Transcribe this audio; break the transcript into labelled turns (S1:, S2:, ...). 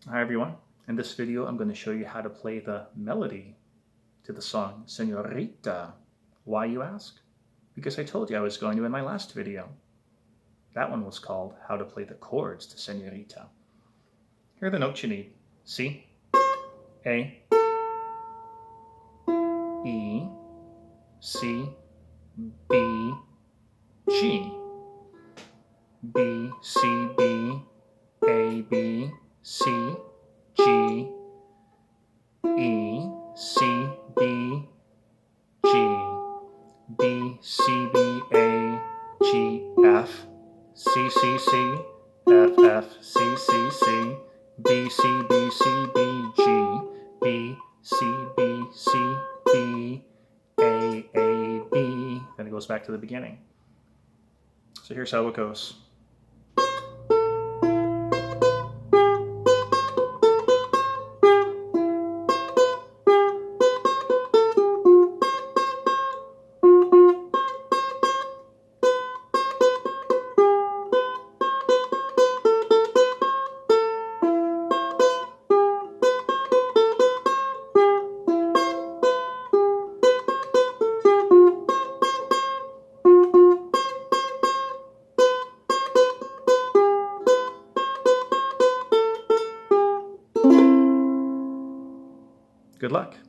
S1: Hi everyone, in this video I'm going to show you how to play the melody to the song Señorita. Why, you ask? Because I told you I was going to in my last video. That one was called How to Play the Chords to Señorita. Here are the notes you need. C, A, E, C, B, G, B, C, B, A, B, C, G, E, C, B, G, B, C, B, A, G, F, C, C, C, F, F, C, C, C, B, C, B, C, B, G, B, C, B, C, B, A, B. Then it goes back to the beginning. So here's how it goes. Good luck.